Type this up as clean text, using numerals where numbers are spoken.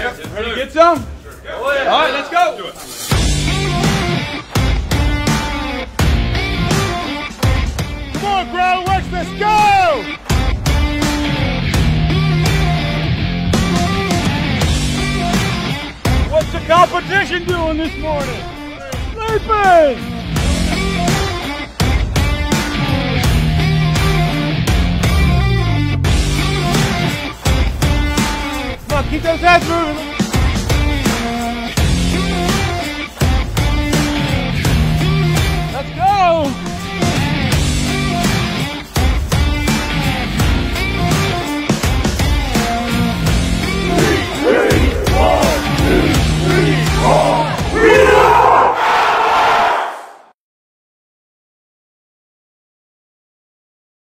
Ready to get some? All right, let's go. Do it. Come on, Groundworks, let's go! What's the competition doing this morning? Sleeping! Come on, keep those heads moving. Let's go!